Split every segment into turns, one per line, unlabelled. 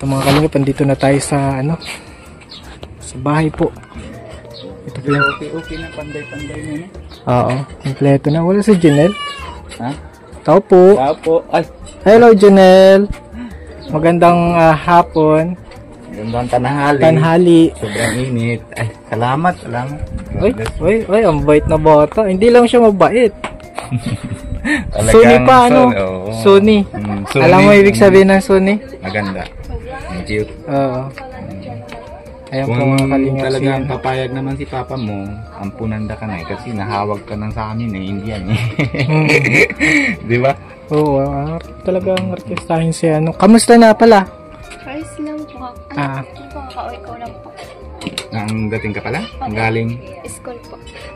Ito mga kalingap, andito na tayo sa ano, sa bahay po. Ito po yung...
Okay na, panday-panday na yun.
Oo, kompleto na. Wala si Janelle.
Ha?
Tao po.
Tao po. Ay!
Hello Janelle. Magandang hapon.
Gandang tanahali.
Tanhali.
Sobrang init. Ay, salamat.
Uy, ang bait na bata. Hindi lang siya mabait. Sony pa, ano? Sony.
Sony.
Alam mo ibig sabihin ng Sony?
Maganda. Cute.
Oo. Ayan po
Kung
mga kalingap
talagang papayag naman si papa mo, ampunanda ka na eh, kasi nahawag ka ng sa amin eh, Indian eh. Di ba?
Oo, talagang artistahin siya. Ano. Kamusta na pala?
Ayos lang po. Hindi po, kakauwi ko lang po.
Ang dating ka pala? Ang galing?
School po.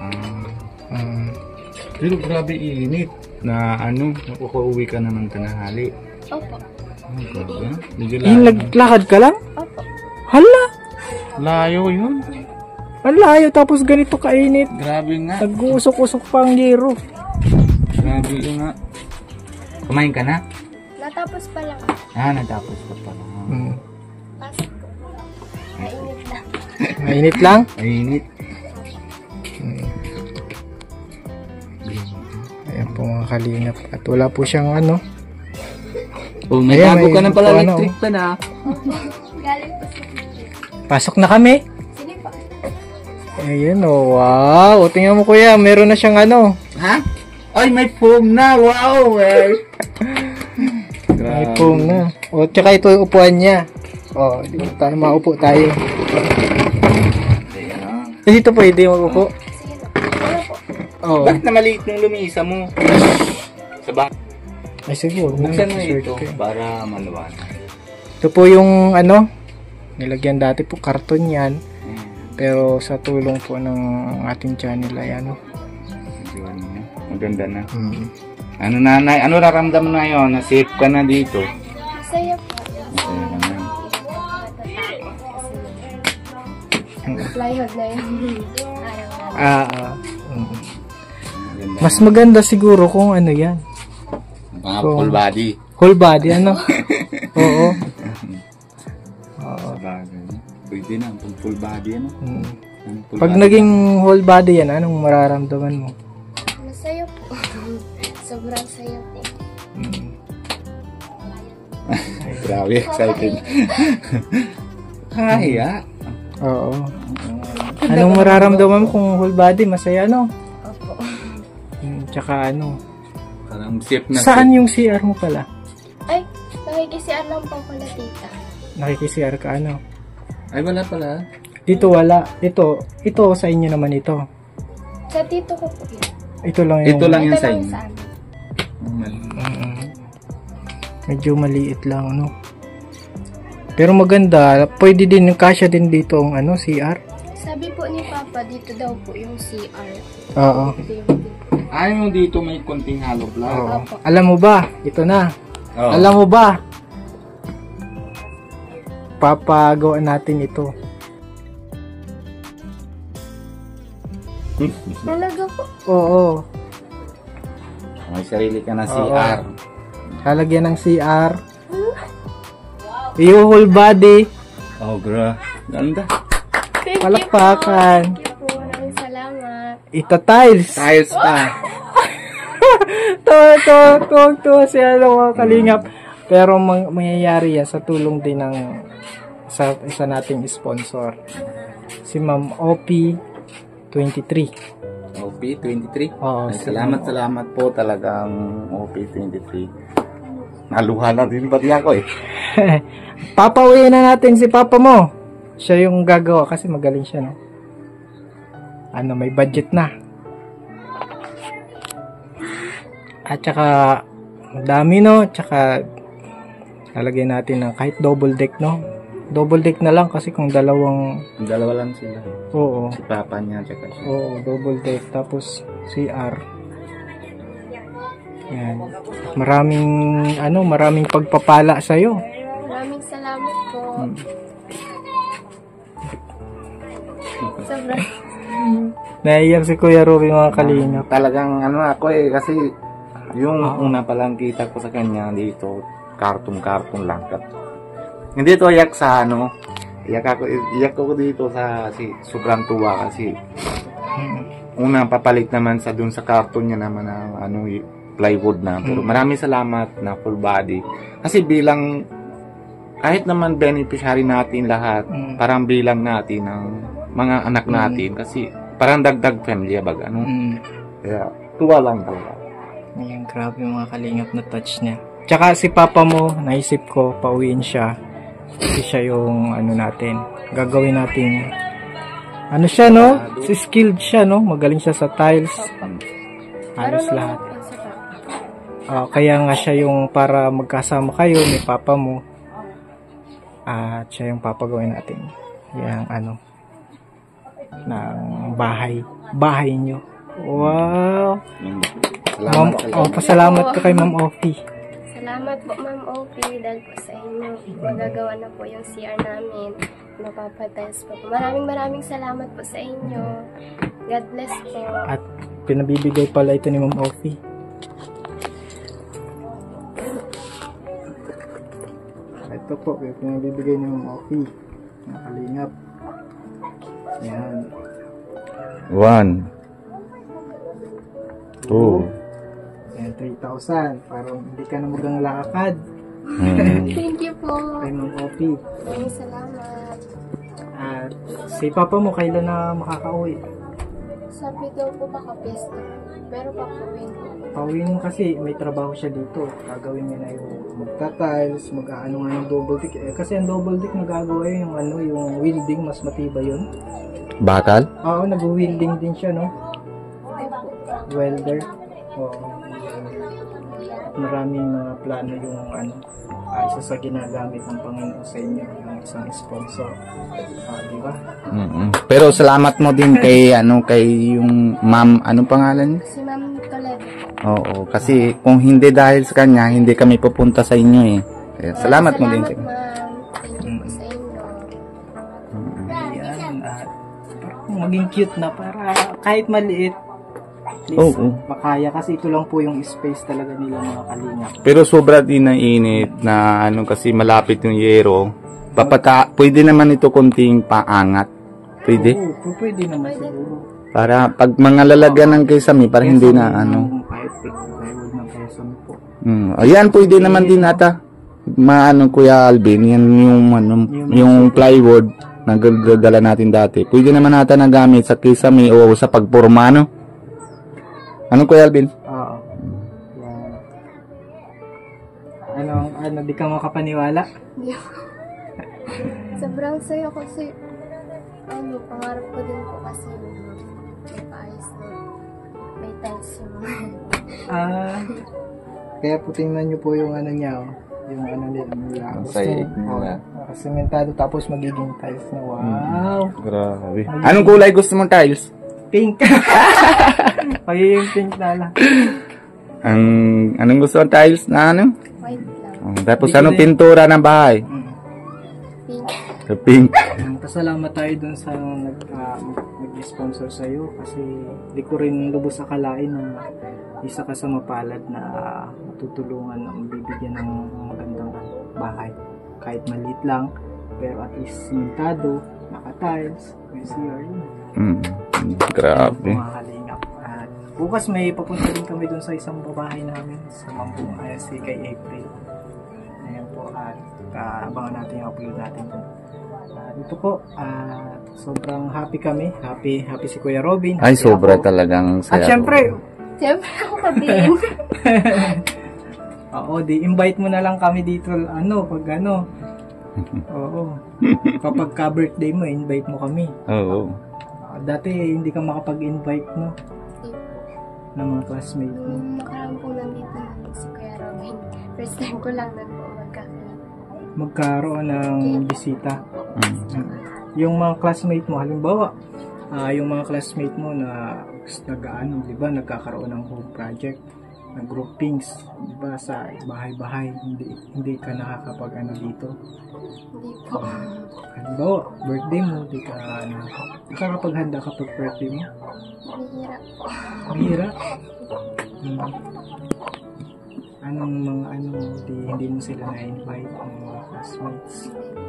Pero grabe init na ano, nakukuuwi ka naman tanahali.
Opo.
Oh, ganda. Medyo
Yung naglakad ka lang?
Opo.
Hala!
layo yun.
Ang layo tapos ganito kainit.
Grabe nga.
Nag-uusok-usok pa ang yero.
Grabe yun nga. Kumain ka na?
Natapos pa lang.
Natapos ka pa lang.
Pasok po. Mainit lang.
Mainit lang?
Mainit.
Ayan po mga kalingap. At wala po siyang ano.
Oh, may
Ayan,
bago ka
may
ng pala
ano.
electric pa na.
Galing po sa...
Pasok na kami.
Sige po.
Ayan o. Wow. O, tingnan mo kuya. Meron na siyang ano.
Ha? Ay, may foam na. Wow, eh.
May foam na. O, tsaka ito yung upuan niya. O, dito tayo maupo tayo. Dito pwede mag-upo.
Sige po. Ano po?
Oo.
Bakit na maliit yung lumisa mo? Sa ba?
Ay siguro.
Buksan mo
Shirt
ito
ko.
para maluwan.
Ito po yung ano. Nilagyan dati po karton yan. Pero sa tulong po ng ating channel ay ano.
Maganda na. Ano nanay? Ano nararamdaman mo ngayon? Na-safe ka na dito?
Masaya po.
Masaya ka na.
Flyhog na yun.
Maganda.
Mas maganda siguro kung ano yan.
Mga full body.
Whole body ano. Oo.
Sabagay. Pwede na. Full body ano? Full
Pag
body.
naging whole body yan, anong mararamdaman mo?
Masaya po. Sobrang saya po.
Ay, grabe. Excited. Kaya.
Oo. Anong mararamdaman mo kung whole body? Masaya no?
Opo.
Tsaka ano?
Parang safe na.
Saan yung CR mo pala?
Ay, nakikisian lang po pala tita.
Nakiki-CR ka ano?
Ay, wala pala.
Dito wala. Ito sa inyo naman ito.
Sa tito ko po yun.
Ito lang yung...
Ito lang yung
Ito
sa
lang
inyo.
sa amin.
Medyo maliit lang ano. Pero maganda. Pwede din, kasya din dito ang ano, CR.
Sabi po ni Papa, dito daw po yung CR.
Oo.
Ayaw mo dito may konting hollow block.
Oo. Alam mo ba? Ito na.
Oh.
Alam mo ba? Papagawa natin ito.
Talaga po?
Oo.
May sarili ka na CR.
Lalagyan ng CR. Yung whole body.
Oh, gra. Ganda.
Thank
Palakpakan.
you po. Maraming salamat.
Ito tiles.
Tiles pa.
to siya mga kalingap. Pero mangyayari yan sa tulong din ng sa isa nating sponsor. Si Ma'am OP23.
OP23.
Oo.
Ay, salamat po talagang OP23. Naluha na din pati ako eh.
Papauwiin na natin si Papa mo. Siya yung gagawa kasi magaling siya, no? Ano, may budget na. At saka, dami, no? Tsaka, lalagyan natin ng kahit double deck, no? Double deck na lang kasi kung dalawang...
Dalawa lang sila.
Oo.
Si papa niya tsaka siya.
Oo, double deck. Tapos, CR. Yan. Maraming pagpapala sa'yo.
Maraming salamat po. Sobrang.
Naiyak si Kuya Ruby mga kalingap.
Talagang ano ako eh kasi yung una palang kita ko sa kanya dito, cartoon lang. Hindi to iyak sa ano. Iyak ako dito sa sobrang tuwa kasi unang papalit naman sa dun sa karton niya naman ng ano plywood na. Pero maraming salamat na full body. Kasi bilang kahit naman beneficiary natin lahat, parang bilang natin ng mga anak natin kasi parang dagdag family bag ano. Kaya tuwa lang talaga.
Ayan, grabe yung mga kalingap na touch niya. Tsaka si papa mo, naisip ko, pauwiin siya. Kasi siya yung ano natin, gagawin natin. Ano siya, no? Si skilled siya, no? Magaling siya sa tiles. Halos lahat. Kaya nga siya yung para magkasama kayo ni papa mo. At siya yung papagawin natin. Yang ano, ng bahay nyo. Wow! Pasalamat ka kay Ma'am Opi.
Salamat po, Ma'am Opi, dahil po sa inyo. Magagawa na po yung CR namin. Mapapatiles po. Maraming salamat po sa inyo. God bless po.
At pinabibigay pala ito ni Ma'am Opi. Ito po, pinabibigay ni Ma'am Opi. Nakalingap. Yan.
1 2
Yan, 3,000. Parang hindi ka na magang lakad.
Thank you po.
Kay Ma'am Opi.
Maraming salamat.
At si papa mo kailan na makakauwi?
Sabi daw po baka pesta. Pero papuwin ko.
Pauwiin mo kasi may trabaho siya dito. Gagawin niya na yung magta-tiles, mag-ano nga ng double dick. Kasi ang double dick nagagawa yung ano, yung welding, mas matibay yun.
Bakal?
Oo, nag-welding din siya, no? Welder. Oo. Maraming mga plano yung ano, isa sa ginagamit ng Panginoon sa inyo, yung isang sponsor. Di ba?
Pero salamat mo din kay kay yung ma'am, anong pangalan niya?
Si Ma'am Toledo.
Oo, kasi kung hindi dahil sa kanya, hindi kami pupunta sa inyo eh. Kaya salamat mo din.
Salamat, Ma'am. Thank you po sa inyo.
Yan. At parang maging cute na para kahit maliit, at least makaya kasi ito lang po yung space talaga nila mga kalingap.
Pero sobra din ang init na kasi malapit yung yero. Pwede naman ito konting paangat. Pwede?
Oo, pwede naman siguro.
Para pag mga lalagyan ng kesame, para hindi na
Kahit plywood ng kesame po.
Ayan, pwede naman din ata. Kuya Alvin, yan yung plywood na gagala natin dati. Pwede naman ata na gamit sa kesame o sa pagporma, no? Ano Kuya Alvin?
Oo. Yan. Di ka makapaniwala?
Hindi ako. Sobrang saya kasi pangarap ko din po kasi may paayos na may tiles yung
kaya po tingnan nyo po yung ano niya, yung ano nila. Sementado tapos magiging tiles na. Wow!
Grabe. Anong kulay gusto mong tiles?
Pink. Pagiging pink na lang.
Anong gusto mong tiles na ano?
white lang.
Tapos anong pintura ng bahay?
Pink.
Pink.
Pasalamat tayo dun sa nag-sponsor sa'yo kasi di ko rin lubos akalain na isa ka sa mapalad na matutulungan na mabibigyan ng magandang bahay. Kahit maliit lang, pero at least simentado, naka-tiles, may CR yun.
Grabe.
At bukas may papunta din kami dun sa isang babahay namin sa Mambung ISC kay April. Ayan po, at abangan natin yung upload natin dun. Ito po, sobrang happy kami. Happy si Kuya Robin.
Ay, sobra
ako.
talagang saya.
At syempre
ako din.
Oo, invite mo na lang kami dito, pag Oo. Kapag ka-birthday mo, invite mo kami.
Oo.
Dati, hindi ka makapag-invite, no? Ng mga classmate mo.
Nakaraan po nandito na si Kuya Robin. First time ko lang na po
magkaroon ng bisita. Yung mga classmate mo, halimbawa, yung mga classmate mo na di ba, nagkakaroon ng home project, ng groupings, di ba, sa bahay-bahay, hindi ka nakakapag dito.
Hindi po.
Halimbawa, birthday mo, di ka nakakapaghanda kapag birthday mo.
Mahirap po.
Mahirap. Anong mga ano, hindi mo sila na-invite ng mga classmates.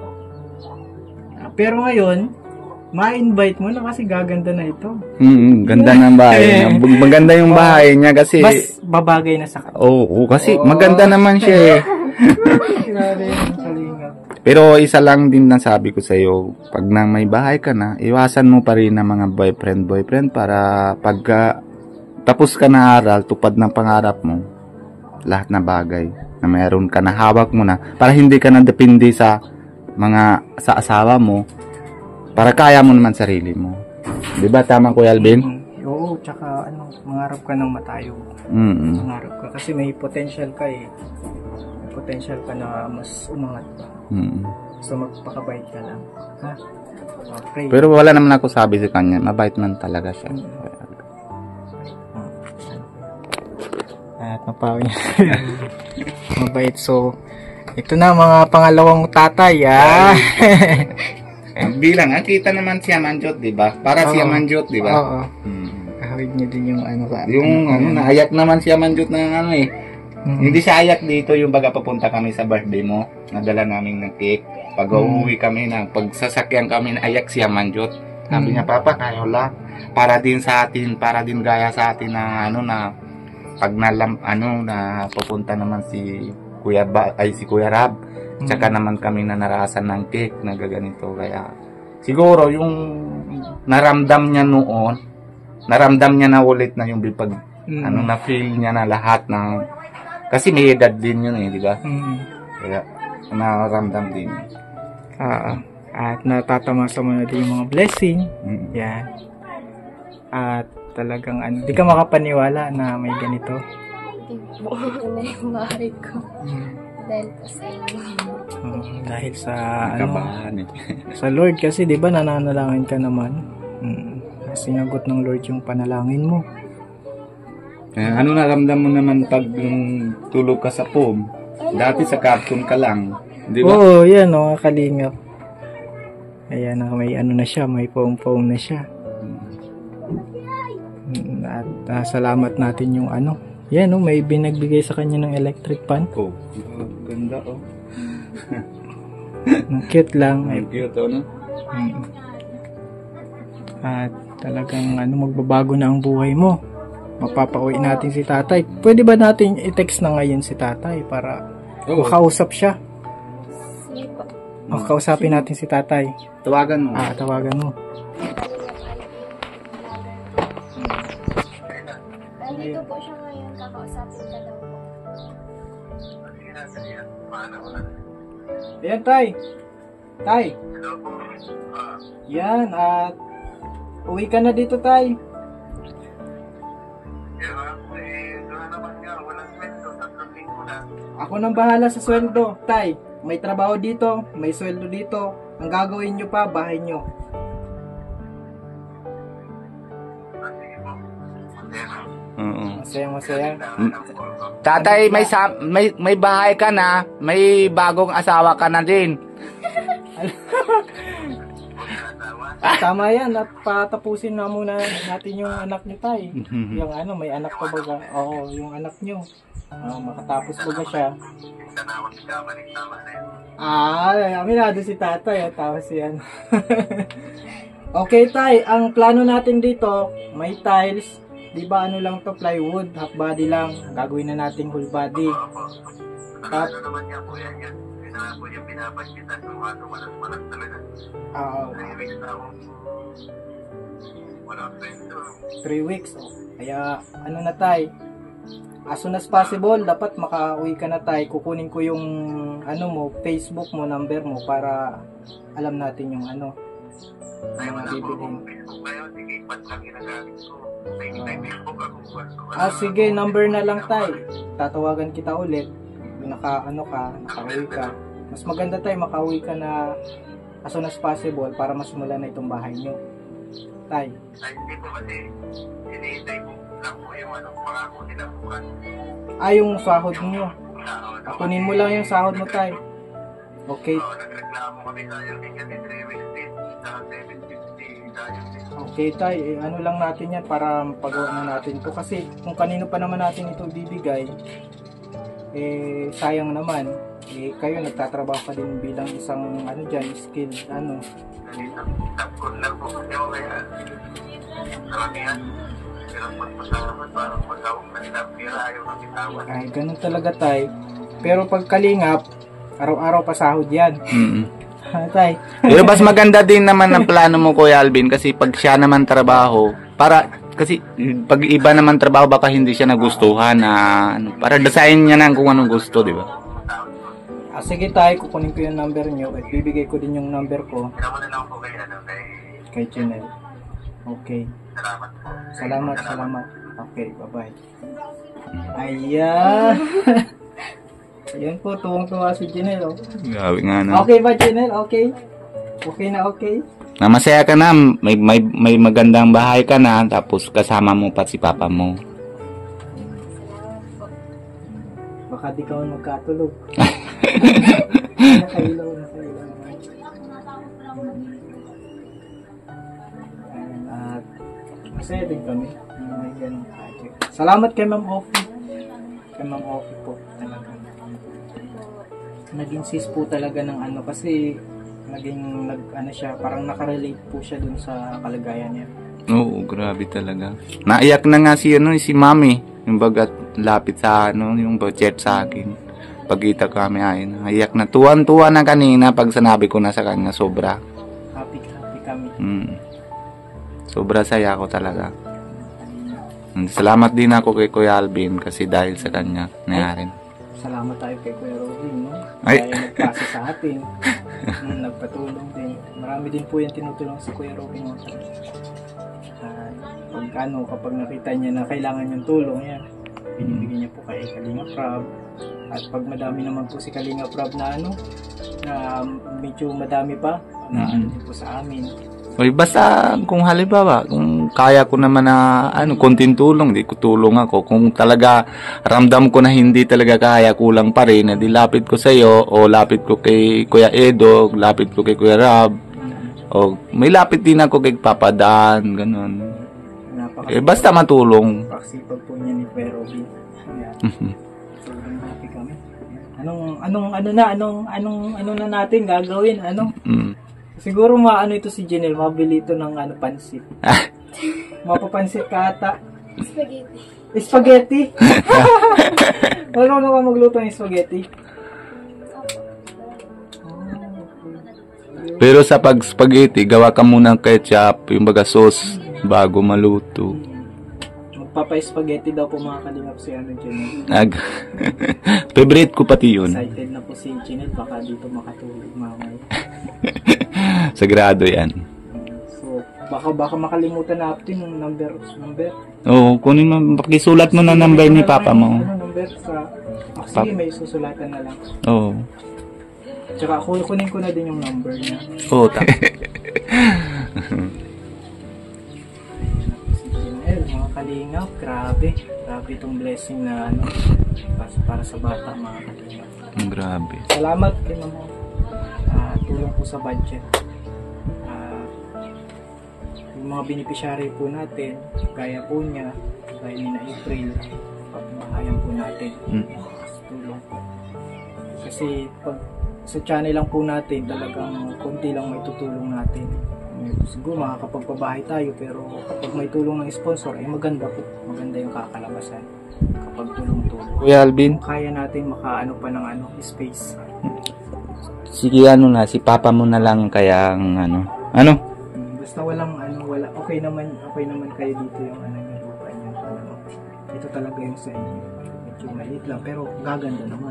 Pero ngayon, ma-invite mo na kasi gaganda na ito.
Ganda ng bahay niya. Maganda yung bahay niya kasi...
Mas babagay na sa kanya.
Oo, kasi maganda naman siya eh.
Grabe yung kalingap.
Pero isa lang din na sabi ko sa'yo, pag na may bahay ka na, iwasan mo pa rin ng mga boyfriend para pagka tapos ka na aral, tupad ng pangarap mo, lahat na bagay na mayroon ka na hawak mo na, para hindi ka na depende sa asawa mo, para kaya mo naman sarili mo. Diba tama, Kuya Alvin?
Oo, tsaka mangarap ka ng matayo. Mangarap ka kasi may potential ka eh. May potential ka na mas umangat pa. So magpakabait ka lang. Ha? Pray.
Pero wala naman ako sabi sa kanya, mabait man talaga siya.
At mapawi niya. Mabait. So, ito na mga pangalawang tatay.
Bilang, kita naman siya manjot, di ba? Para siya manjot, di ba?
Oo. Kahawig niya din yung
naayak naman siya manjot ng ano eh. Hindi siya ayak dito yung baga papunta kami sa birthday mo. Nadala namin ng cake. Pag uuwi kami pagsasakyan kami, naayak siya manjot. Sabi niya, Papa, kayo lang. Para din sa atin, para din gaya sa atin na pag na papunta naman si Kuya Rab. Tsaka naman kami na narasan ng cake na gaganito. Kaya siguro yung naramdam niya noon, naramdam niya na ulit na yung pag na feel niya na lahat ng kasi may edad din yun eh, di ba? Kaya naramdam din.
At natatamasa mo na din yung mga blessing. Yan. At talagang di ka makapaniwala na may ganito.
Hindi po na yung bahay ko. Dahil po sa inyo.
Dahil sa
eh.
sa Lord kasi 'di ba nananalangin ka naman. Sinagot ng Lord yung panalangin mo.
Ano naramdam mo naman pag tulog ka sa foam? Dati sa cartoon ka lang, di ba?
Oo, yan kalingap. Ayan may na siya, may foam na siya. At salamat natin yung yan may binagbigay sa kanya ng electric fan.
Oh, ganda
Cute lang.
Cute
At talagang magbabago na ang buhay mo. Mapapauwi natin si tatay. Pwede ba natin i-text na ngayon si tatay para makausap siya?
Sige po.
Kausapin natin si tatay.
Tawagan mo.
Tawagan mo.
Nandito po siya ngayon, kakausapin ka daw po.
Ayan, tay. Tay. Yan, at uwi ka na dito, tay. Ako nang bahala sa sweldo, tay. May trabaho dito, may sweldo dito. Ang gagawin nyo pa, bahay nyo. Masaya.
Tatay, may bahay ka na, may bagong asawa ka na din.
Tama yan, at patapusin na muna natin yung anak nyo, tay. Yung may anak pa baga. Oo, yung anak nyo. Makatapos baga siya. Aminado si tatay, tapos yan. Okay, tay, ang plano natin dito, may tiles. Diba lang to, plywood, half body lang. Gagawin na natin whole body.
naman niya po yan. Yun na po yung pinapagkitan ng walang talaga. 3 weeks na ako. Walang sweldo.
3 weeks. Kaya na tay. As soon as possible, dapat makauwi ka na tay. Kukunin ko yung mo, Facebook mo, number mo para alam natin yung
Ay, wala po akong Facebook ngayon. Sige, ipat lang ginagamit ko. May Facebook ako.
Sige, number na lang tay. Tatawagan kita ulit. Nakauwi ka. Mas maganda tay, makauwi ka na as soon as possible para masimula na itong bahay nyo. Tay.
Ay, hindi po kasi hinihintay ko lang po yung pangako nila bukas.
Yung sahod nyo. Kunin mo lang yung sahod mo tay. Okay.
Nagreklamo kami sa yung 3 weeks din. Sa 750.
Okay tay, lang natin yan para pagawa na natin to. Kasi kung kanino pa naman natin ito bibigay, Eh, sayang naman. Eh, kayo nagtatrabaho pa din bilang isang ano dyan, skill, ano.
Tapos lang po kasi ako kaya karamihan. Pero magpasalamat parang magawang kanila pira ayaw ng bitawan.
Ay, ganun talaga tay. Pero pag kalingap, araw-araw pasahod yan. Tay.
Pero mas maganda din naman ang plano mo, Kuya Alvin, kasi pag siya naman trabaho, kasi pag iba naman trabaho, baka hindi siya nagustuhan na, para design niya na kung anong gusto, di ba?
Sige tay, kukunin ko yung number nyo at bibigay ko din yung number ko
Kinaman na lang po kayo
kay Janelle. Okay.
salamat po.
Salamat. Okay, bye-bye. Ayan. Ayan po, tuwang-tuwa si Janelle. Oh.
Grabe nga na.
Okay ba, Janelle? Okay? Okay na okay?
Masaya ka na, may magandang bahay ka na, tapos kasama mo pa si papa mo.
Baka di ka magkatulog. Nakailaw naman. At masaya din kami. May ganong project. Salamat kay Ma'am Ofi. Kay Ma'am Ofi po. Talaga. Nag-insist po talaga ng ano kasi ano siya, parang nakarelate po siya dun sa kalagayan niya.
Oo, grabe talaga. Naiyak na nga si Mami, yung bagat lapit sa yung chat sa akin. Pagkita kami ay naiyak na. Tuwan-tuwa na kanina pag sinabi ko na sa kanya, sobra.
Happy kami.
Sobra saya ko talaga. Salamat din ako kay Kuya Alvin kasi dahil sa kanya nangyari.
Salamat tayo kay Kuya Robin, no?
Ay.
Kaya nagpasa sa atin. Nagpatulong din. Marami din po yung tinutulong si Kuya Robin. Kapag nakita niya na kailangan niyang tulong, yan, binibigyan niya po kay Kalinga Prab. At pag madami naman po si Kalinga Prab na na medyo madami pa, na din po sa amin.
Oy, basta kung halimbawa, kung kaya ko naman na konting tulong, di ko tulong ako. Kung talaga ramdam ko na hindi talaga kaya, kulang pa rin, di lapit ko sa iyo o lapit ko kay Kuya Edo, lapit ko kay Kuya Rab. O may lapit din ako kay Papa Dan, ganun. Basta matulong.
Paksipag po niya ni Kuya Robin. Sobrang happy kami. Anong na natin gagawin? Siguro ito si Janelle, mabili ito ng pansit. Mapapansit ka ata. Spaghetti? Marunong ka magluto ng spaghetti?
Pero sa pag-spaghetti, gawa ka muna ng ketchup, yung baga sauce, bago maluto.
Magpapa-spaghetti daw po mga kalingap si Janelle.
Favorite ko pati yun.
Excited na po si Janelle, baka dito makatulog mamaya.
Sagrado yan.
So, baka makalimutan natin yung number.
Oo, kunin mo, pakisulat mo na number ni Papa mo.
Number sa... sige, may susulatan na lang.
Oo.
Tsaka kunin ko na din yung number niya.
Oo,
mga kalingap, grabe itong blessing na para sa bata, mga kalingap.
Grabe.
Salamat kay Mama. Tulong po sa budget. Yung mga beneficiary po natin, gaya po niya, gaya ni na April, pagmahayan po natin. Tulong po. Kasi pag sa channel lang po natin, talagang konti lang may tutulong natin. Siguro makakapagpabahay tayo, pero kapag may tulong ng sponsor, ay maganda po. Maganda yung kakalabasan kapag tulong-tulong.
Kuya Alvin,
Kaya natin makaano pa ng space.
sige si Papa mo na lang kaya
Basta wala okay naman kayo dito yung yung lupa niyo. Ito talaga yung sa inyo. Medyo maliit lang pero gaganda naman.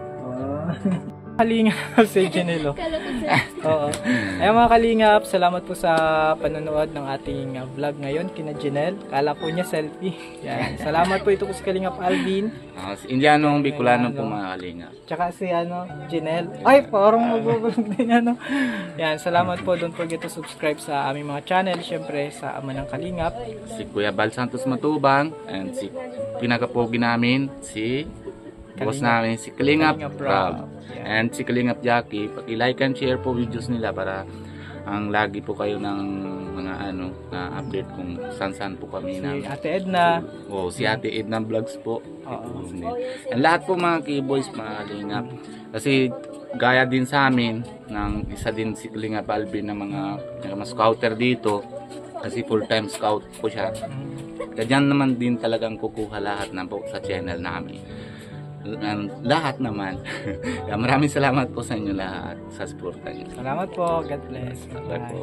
Kalingap si Janelle. Oo. Ayun mga kalingap, salamat po sa panonood ng ating vlog ngayon kina Janelle. Kala po niya selfie. Yan. Salamat po ito po si Kalingap Alvin.
Indianong Bicolano po mga kalingap.
Tsaka si Janelle. Ay, parang magbablog din Yan, salamat po. Don't forget to subscribe sa aming mga channel. Siyempre sa Ama ng Kalingap.
Si Kuya Bal Santos Matubang and si pinakapogi namin si boss namin si Kalingap Rob and si Kalingap Jackie. Paki-like and share po videos nila para ang lagi po kayo ng mga ano na update kung saan po kami
Si
na.
Ate Edna.
Si Ate Edna Vlogs po.
Oo.
Ang lahat po mga K-boys, mga kalingap. Kasi gaya din sa amin ng isa din si Kalingap Alvin na mga scouter dito. Kasi full-time scout po siya. Ganyan naman din talagang kukuha lahat na po sa channel namin. Lahat naman. Maraming salamat po sa inyo lahat sa suporta niyo.
Salamat po. God bless.
Salamat
Bye.
po.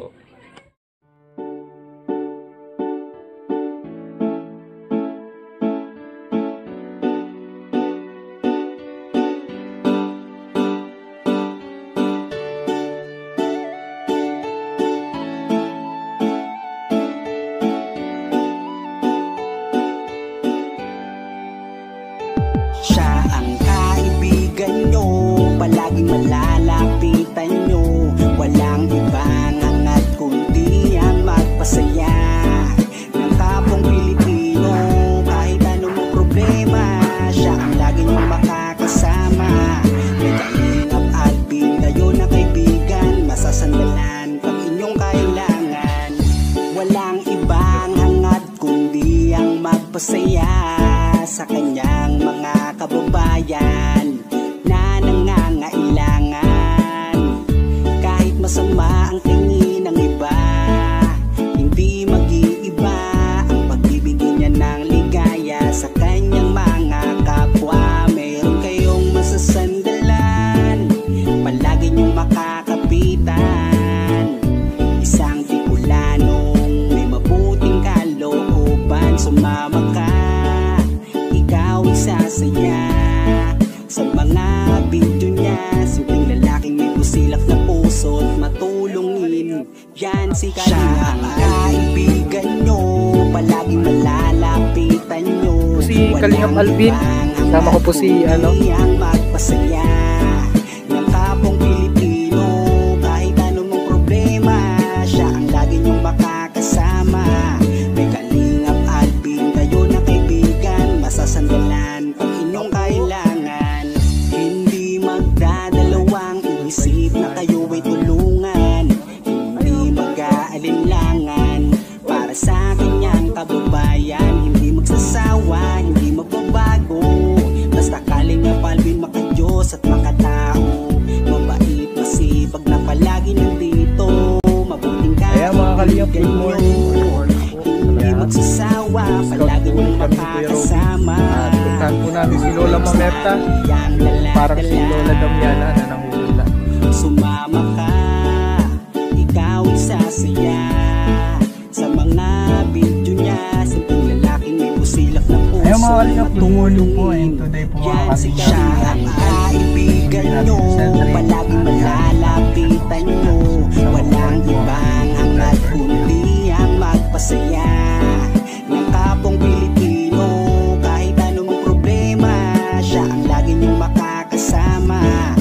Siya ang kaibigan nyo, palaging malalapitan nyo. Walang ibang hangat kundi ang magpasaya ng kapong Pilipino. Kahit anong problema, siya ang lagi nyo makakasama. May Kalingap Alvin, kayo na kaibigan, masasandalan pag inyong kailangan. Walang ibang hangat kundi ang magpasaya sa kanyang mga kababayan na nangangailangan. Kahit masama ang tingin ng iba, hindi mag-iiba ang pagbibigay niya ng ligaya sa kanyang mga kapwa. Meron kayong masasandalan, palagi niyong makakapitan. Isang Bicolanong may mabuting kalooban, sumama ka, ikaw isasaya sa mga video niya. Simpleng lalaking may busilak na puso't matulungin, yan si Kalingap. Siya ang kaibigan nyo, palaging malalapitan nyo.
Si Kalingap Alvin, kasama ko po si ano,
ang magpasaya ng kapong Pilipino. Kahit anong problema, siya ang lagi nyong makakasama. May Kalingap Alvin, kayo na kaibigan, masasandalan pag inyong kailangan. Hindi magdadalawang isip na kayo ay tulungan. Hindi mag-aalinlangan para sa kanyang kababayan. Hindi magsasawa, hindi magbabago. Basta Kalingap Alvin, makadiyos at makatao. Mabait, masipag na palagi nandito. Mabuting
Ayan mga Kalingap, good morning.
hindi magsasawa, palagi niyong makakasama.
Puntahan po namin si Lola Mamerta. Parang si Lola Damiana na nanguhula.
Sumama ka, ikaw isasaya sa mga video niya. Simpleng lalaking may busilak na puso.
Ayan mga Kalingap, good morning po. And today po mga
Yan si
Kalingap,
siya ang kaibigan nyo, palaging malalapitan nyo. Walang ibang hangat kundi ang magpasaya ng kapong Pilipino. Kahit anong problema, siya ang lagi nyong makakasama.